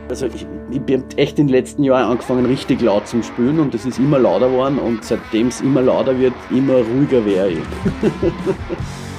Also ich bin echt in den letzten Jahren angefangen richtig laut zum Spielen und es ist immer lauter geworden und seitdem es immer lauter wird, immer ruhiger wäre ich.